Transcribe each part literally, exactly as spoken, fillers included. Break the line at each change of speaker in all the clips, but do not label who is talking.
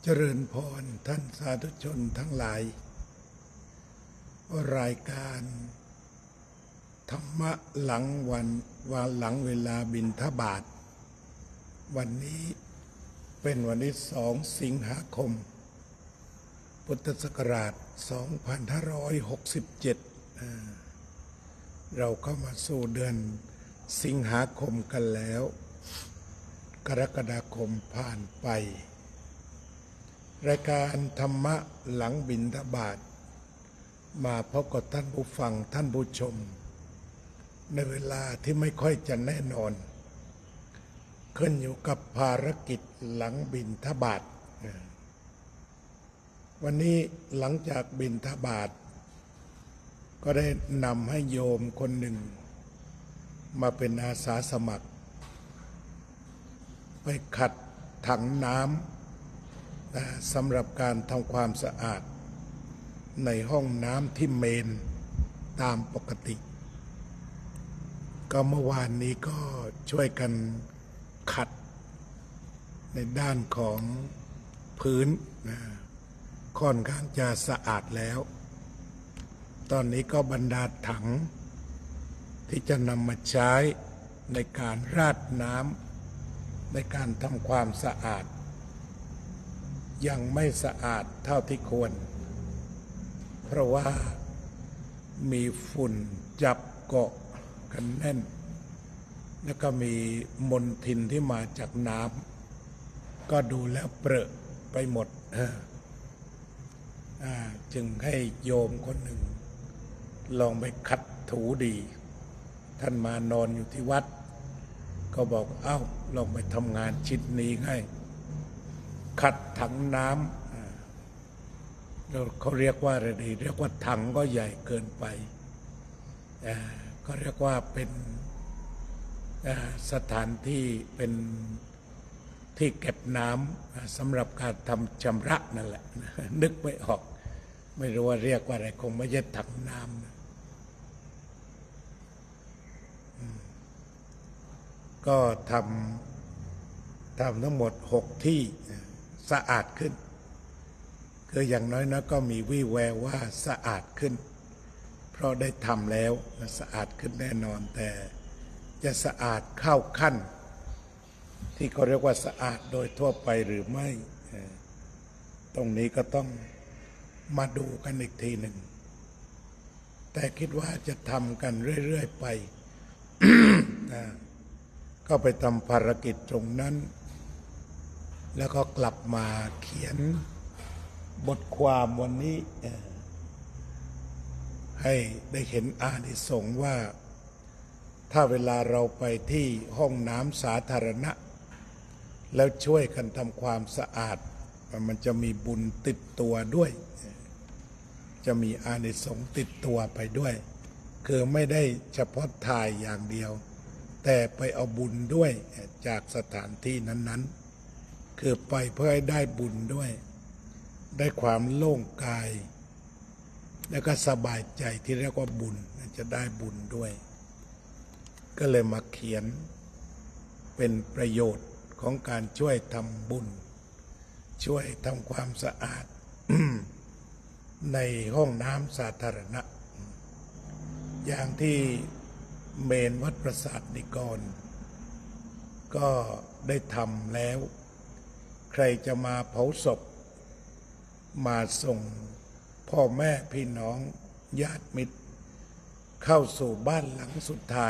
เจริญพรท่านสาธุชนทั้งหลายรายการธรรมะหลังวันวันหลังเวลาบิณฑบาตวันนี้เป็นวันที่สองสิงหาคมพุทธศักราชสองพันห้าร้อยหกสิบเจ็ดเราเข้ามาสู่เดือนสิงหาคมกันแล้วกรกฎาคมผ่านไปรายการธรรมะหลังบิณฑบาตมาพบกับท่านผู้ฟังท่านผู้ชมในเวลาที่ไม่ค่อยจะแน่นอนขึ้นอยู่กับภารกิจหลังบิณฑบาตวันนี้หลังจากบิณฑบาตก็ได้นำให้โยมคนหนึ่งมาเป็นอาสาสมัครไปขัดถังน้ำสำหรับการทำความสะอาดในห้องน้ำที่เมนตามปกติก็เมื่อวานนี้ก็ช่วยกันขัดในด้านของพื้นนะค่อนข้างจะสะอาดแล้วตอนนี้ก็บรรดาถังที่จะนำมาใช้ในการราดน้ำในการทำความสะอาดยังไม่สะอาดเท่าที่ควรเพราะว่ามีฝุ่นจับเกาะกันแน่นแล้วก็มีมลทินที่มาจากน้ำก็ดูแล้วเปรอะไปหมดจึงให้โยมคนหนึ่งลองไปขัดถูดีท่านมานอนอยู่ที่วัดก็บอกเอ้าลองไปทำงานชิ้นนี้ให้ขัดถังน้ำเขาเรียกว่าอะไรดีเรียกว่าถังก็ใหญ่เกินไปก็เรียกว่าเป็นสถานที่เป็นที่เก็บน้ำสำหรับการทำชำระนั่นแหละนึกไม่ออกไม่รู้ว่าเรียกว่าอะไรคงไม่ใช่ถังน้ำก็ทำทำทั้งหมดหกที่สะอาดขึ้นคืออย่างน้อยนะก็มีวี่แววว่าสะอาดขึ้นเพราะได้ทำแล้วสะอาดขึ้นแน่นอนแต่จะสะอาดเข้าขั้นที่เขาเรียกว่าสะอาดโดยทั่วไปหรือไม่ตรงนี้ก็ต้องมาดูกันอีกทีหนึ่งแต่คิดว่าจะทำกันเรื่อยๆไป ก็ไปทำภารกิจตรงนั้นแล้วก็กลับมาเขียนบทความวันนี้ให้ได้เห็นอานิสงส์ว่าถ้าเวลาเราไปที่ห้องน้ำสาธารณะแล้วช่วยกันทำความสะอาดมันจะมีบุญติดตัวด้วยจะมีอานิสงส์ติดตัวไปด้วยคือไม่ได้เฉพาะถ่ายอย่างเดียวแต่ไปเอาบุญด้วยจากสถานที่นั้นๆคือไปเพื่อให้ได้บุญด้วยได้ความโล่งกายแล้วก็สบายใจที่เรียกว่าบุญจะได้บุญด้วยก็เลยมาเขียนเป็นประโยชน์ของการช่วยทำบุญช่วยทำความสะอาด ในห้องน้ำสาธารณะอย่างที่เมนวัดประสาทนิกรก็ได้ทำแล้วใครจะมาเผาศพมาส่งพ่อแม่พี่น้องญาติมิตรเข้าสู่บ้านหลังสุดท้าย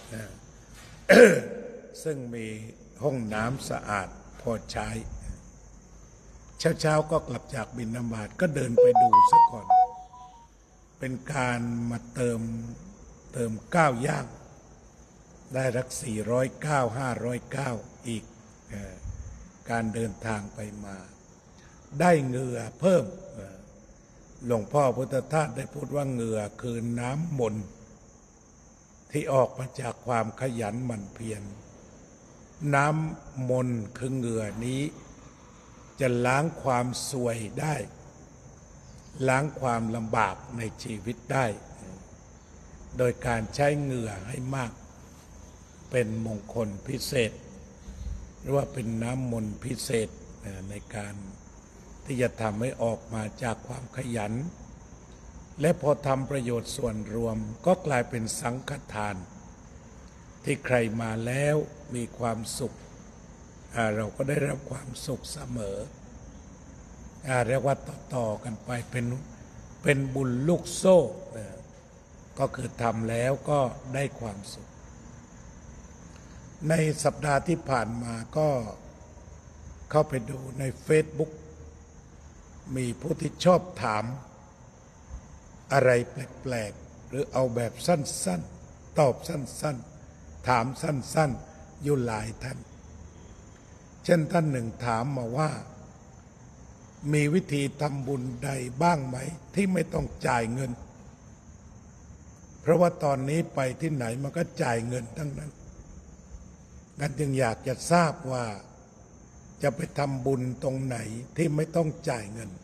ซึ่งมีห้องน้ำสะอาดพอใช้เช้าๆก็กลับจากบิณฑบาตก็เดินไปดูซะก่อนเป็นการมาเติมเติมก้าวย่างได้รักสี่ร้อยเก้าห้าร้อยเก้าอีกการเดินทางไปมาได้เหงื่อเพิ่มหลวงพ่อพุทธทาสได้พูดว่าเหงื่อคือน้ำมนต์ที่ออกมาจากความขยันหมั่นเพียรน้ำมนต์คือเหงื่อนี้จะล้างความซวยได้ล้างความลำบากในชีวิตได้โดยการใช้เหงื่อให้มากเป็นมงคลพิเศษหรือว่าเป็นน้ำมนต์พิเศษในการที่จะทำให้ออกมาจากความขยันและพอทำประโยชน์ส่วนรวมก็กลายเป็นสังฆทานที่ใครมาแล้วมีความสุขเราก็ได้รับความสุขเสมอเรียกว่าต่อๆกันไปเป็นเป็นบุญลูกโซ่ก็คือทำแล้วก็ได้ความสุขในสัปดาห์ที่ผ่านมาก็เข้าไปดูใน Facebook มีผู้ที่ชอบถามอะไรแปลกๆหรือเอาแบบสั้นๆตอบสั้นๆถามสั้นๆอยู่หลายท่านเช่นท่านหนึ่งถามมาว่ามีวิธีทำบุญใดบ้างไหมที่ไม่ต้องจ่ายเงินเพราะว่าตอนนี้ไปที่ไหนมันก็จ่ายเงินทั้งนั้นงั้นจึงอยากจะทราบว่าจะไปทำบุญตรงไหนที่ไม่ต้องจ่ายเงิน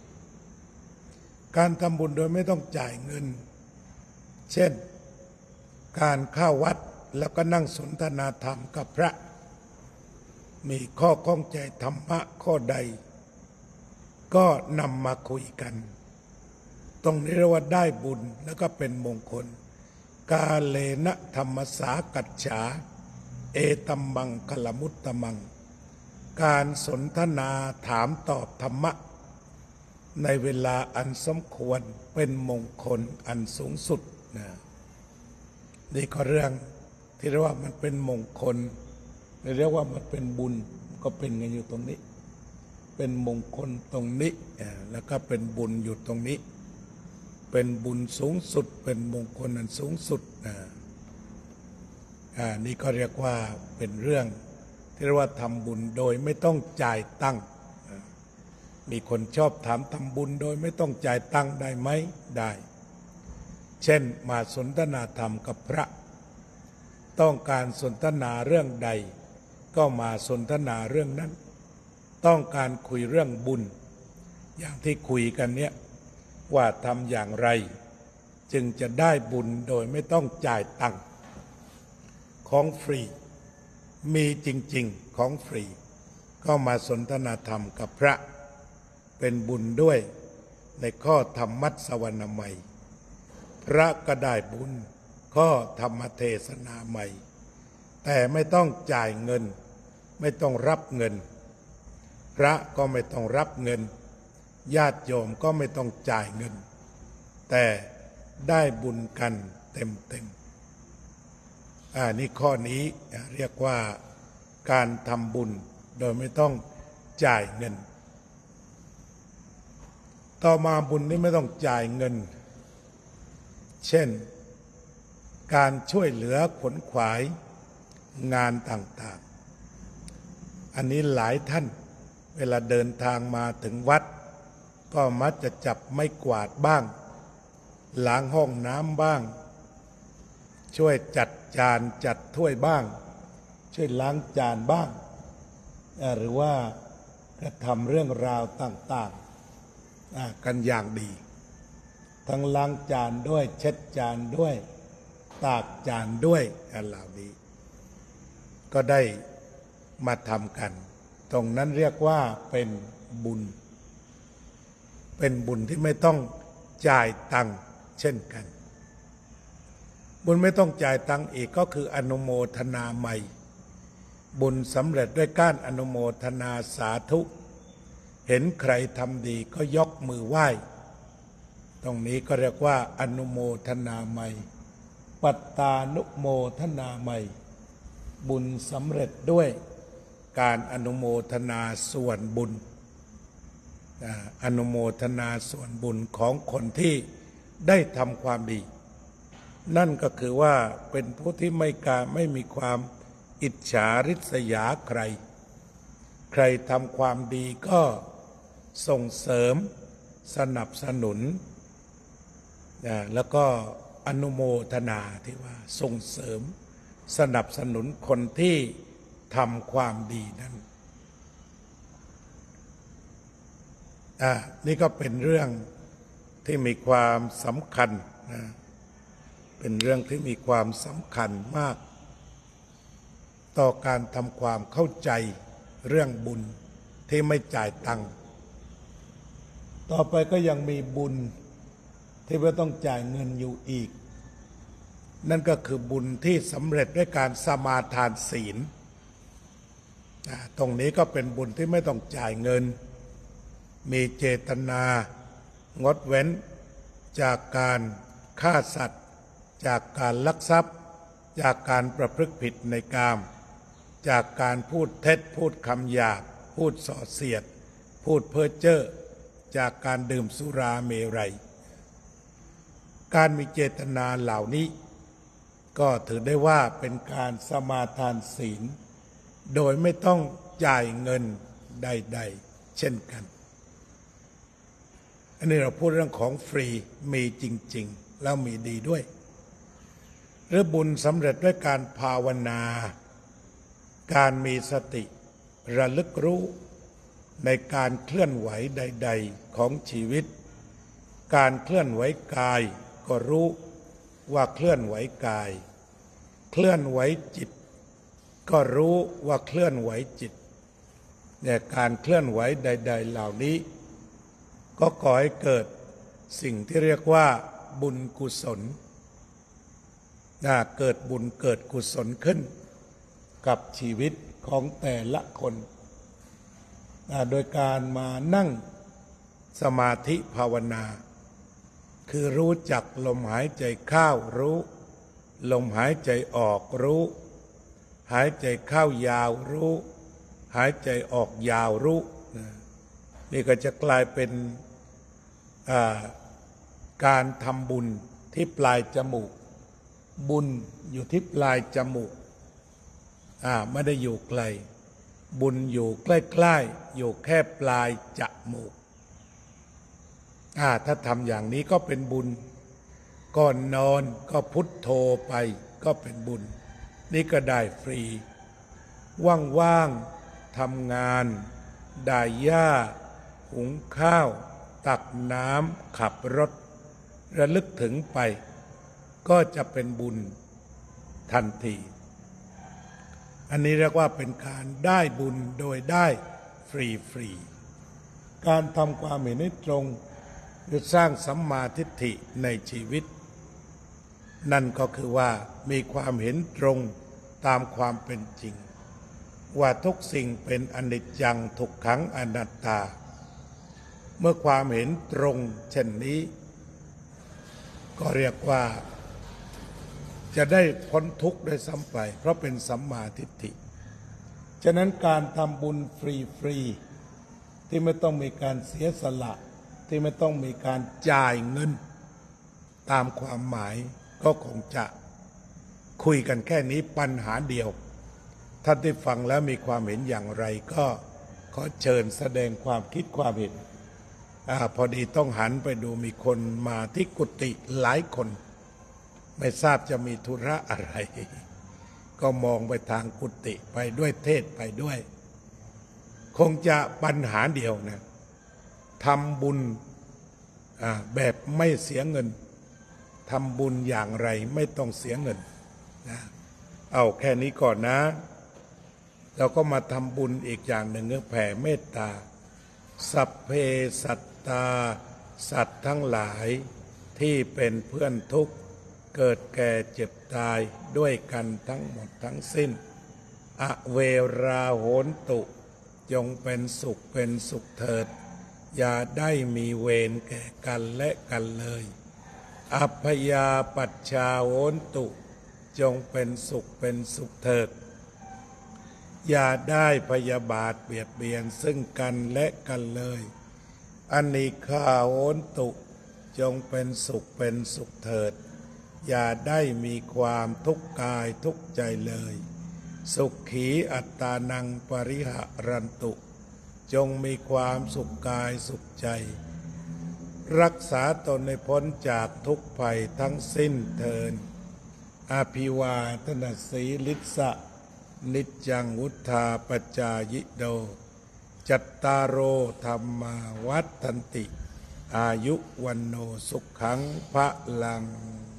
การทำบุญโดยไม่ต้องจ่ายเงินเช่นการเข้าวัดแล้วก็นั่งสนทนาธรรมกับพระมีข้อข้องใจธรรมะข้อใดก็นำมาคุยกันตรงนี้เรียกว่าได้บุญแล้วก็เป็นมงคลกาเลนะธรรมสากัจฉาเอตัมมังคลมุตตมังการสนทนาถามตอบธรรมะในเวลาอันสมควรเป็นมงคลอันสูงสุดนะนี่ก็เรื่องที่เรียกว่ามันเป็นมงคลเรียกว่ามันเป็นบุญก็เป็นกันอยู่ตรงนี้เป็นมงคลตรงนี้แล้วก็เป็นบุญอยู่ตรงนี้เป็นบุญสูงสุดเป็นมงคลอันสูงสุดนะอ่านี่ก็เรียกว่าเป็นเรื่องที่เรียกว่าทำบุญโดยไม่ต้องจ่ายตังค์มีคนชอบถามทำบุญโดยไม่ต้องจ่ายตังค์ได้ไหมได้เช่นมาสนทนาธรรมกับพระต้องการสนทนาเรื่องใดก็มาสนทนาเรื่องนั้นต้องการคุยเรื่องบุญอย่างที่คุยกันเนี้ยว่าทำอย่างไรจึงจะได้บุญโดยไม่ต้องจ่ายตังค์ของฟรีมีจริงๆของฟรีก็มาสนทนาธรรมกับพระเป็นบุญด้วยในข้อธรรมัสวรรณใหม่พระก็ได้บุญข้อธรรมเทศนาใหม่แต่ไม่ต้องจ่ายเงินไม่ต้องรับเงินพระก็ไม่ต้องรับเงินญาติโยมก็ไม่ต้องจ่ายเงินแต่ได้บุญกันเต็มๆอ่านี่ข้อนี้เรียกว่าการทำบุญโดยไม่ต้องจ่ายเงินต่อมาบุญนี้ไม่ต้องจ่ายเงินเช่นการช่วยเหลือขนขวายงานต่างๆอันนี้หลายท่านเวลาเดินทางมาถึงวัดก็มักจะจับไม้กวาดบ้างล้างห้องน้ำบ้างช่วยจัดจานจัดถ้วยบ้างช่วยล้างจานบ้างหรือว่ากระทำเรื่องราวต่างๆกันอย่างดีทั้งล้างจานด้วยเช็ดจานด้วยตากจานด้วยอันเหล่านี้ก็ได้มาทำกันตรงนั้นเรียกว่าเป็นบุญเป็นบุญที่ไม่ต้องจ่ายตังค์เช่นกันบุญไม่ต้องจ่ายตังค์อีกก็คืออนุโมทนาใหม่บุญสำเร็จด้วยการอนุโมทนาสาธุเห็นใครทำดีก็ยกมือไหว้ตรงนี้ก็เรียกว่าอนุโมทนาใหม่ปัตตานุโมทนาใหม่บุญสำเร็จด้วยการอนุโมทนาส่วนบุญอนุโมทนาส่วนบุญของคนที่ได้ทำความดีนั่นก็คือว่าเป็นผู้ที่ไม่กาไม่มีความอิจฉาริษยาใครใครทำความดีก็ส่งเสริมสนับสนุนแล้วก็อนุโมทนาที่ว่าส่งเสริมสนับสนุนคนที่ทำความดีนั้นอ่านี่ก็เป็นเรื่องที่มีความสำคัญนะเป็นเรื่องที่มีความสำคัญมากต่อการทำความเข้าใจเรื่องบุญที่ไม่จ่ายตังค์ต่อไปก็ยังมีบุญที่ไม่ต้องจ่ายเงินอยู่อีกนั่นก็คือบุญที่สำเร็จด้วยการสมาทานศีลตรงนี้ก็เป็นบุญที่ไม่ต้องจ่ายเงินมีเจตนางดเว้นจากการฆ่าสัตว์จากการลักทรัพย์จากการประพฤติผิดในกามจากการพูดเท็จพูดคำหยาบพูดส่อเสียดพูดเพ้อเจ้อจากการดื่มสุราเมรัยการมีเจตนาเหล่านี้ก็ถือได้ว่าเป็นการสมาทานศีลโดยไม่ต้องจ่ายเงินใดๆเช่นกันอันนี้เราพูดเรื่องของฟรีมีจริงๆแล้วมีดีด้วยหรือบุญสำเร็จด้วยการภาวนาการมีสติระลึกรู้ในการเคลื่อนไหวใดๆของชีวิตการเคลื่อนไหวกายก็รู้ว่าเคลื่อนไหวกายเคลื่อนไหวจิตก็รู้ว่าเคลื่อนไหวจิตเนี่ยการเคลื่อนไหวใดๆเหล่านี้ก็ก่อให้เกิดสิ่งที่เรียกว่าบุญกุศลเกิดบุญเกิดกุศลขึ้นกับชีวิตของแต่ละคนโดยการมานั่งสมาธิภาวนาคือรู้จักลมหายใจเข้ารู้ลมหายใจออกรู้หายใจเข้ายาวรู้หายใจออกยาวรู้นี่ก็จะกลายเป็นการทำบุญที่ปลายจมูกบุญอยู่ที่ปลายจมูกไม่ได้อยู่ไกลบุญอยู่ใกล้ๆอยู่แค่ปลายจมูกถ้าทำอย่างนี้ก็เป็นบุญก่อนนอนก็พุทโธไปก็เป็นบุญนี่ก็ได้ฟรีว่างๆทำงานด่ายหญ้าหุงข้าวตักน้ำขับรถระลึกถึงไปก็จะเป็นบุญทันทีอันนี้เรียกว่าเป็นการได้บุญโดยได้ฟรีๆการทำความเห็นให้ตรงหรือสร้างสัมมาทิฏฐิในชีวิตนั่นก็คือว่ามีความเห็นตรงตามความเป็นจริงว่าทุกสิ่งเป็นอนิจจังทุกขังอนัตตาเมื่อความเห็นตรงเช่นนี้ก็เรียกว่าจะได้พ้นทุกข์ได้ซ้ำไปเพราะเป็นสัมมาทิฏฐิฉะนั้นการทำบุญฟรีๆที่ไม่ต้องมีการเสียสละที่ไม่ต้องมีการจ่ายเงินตามความหมายก็คงจะคุยกันแค่นี้ปัญหาเดียวท่านที่ฟังแล้วมีความเห็นอย่างไรก็ขอเชิญแสดงความคิดความเห็นอพอดีต้องหันไปดูมีคนมาที่กุฏิหลายคนไม่ทราบจะมีธุระอะไรก็มองไปทางกุฏิไปด้วยเทศไปด้วยคงจะปัญหาเดียวนะทำบุญแบบไม่เสียเงินทำบุญอย่างไรไม่ต้องเสียเงินนะเอาแค่นี้ก่อนนะเราก็มาทำบุญอีกอย่างหนึ่งคือแผ่เมตตาสัพเพสัตตาสัตว์ทั้งหลายที่เป็นเพื่อนทุกข์เกิดแก่เจ็บตายด้วยกันทั้งหมดทั้งสิ้นอเวราโหนตุจงเป็นสุขเป็นสุขเถิดอย่าได้มีเวรแก่กันและกันเลยอัพยาปัชชาโหนตุจงเป็นสุขเป็นสุขเถิดอย่าได้พยาบาทเบียดเบียนซึ่งกันและกันเลยอนิฆาโหนตุจงเป็นสุขเป็นสุขเถิดอย่าได้มีความทุกข์กายทุกข์ใจเลยสุขีอัตตานังปริหะรันตุจงมีความสุขกายสุขใจรักษาตนให้พ้นจากทุกภัยทั้งสิ้นเทินอาภิวาทนาสีลิสะนิจจังวุธาปจายิโดจัตตารโอธรรมาวัฏฏันติอายุวันโนสุขังพะลัง